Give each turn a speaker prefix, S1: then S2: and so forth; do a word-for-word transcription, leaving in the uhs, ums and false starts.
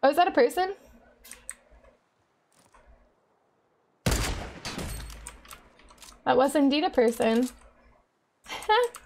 S1: Oh, is that a person? That was indeed a person.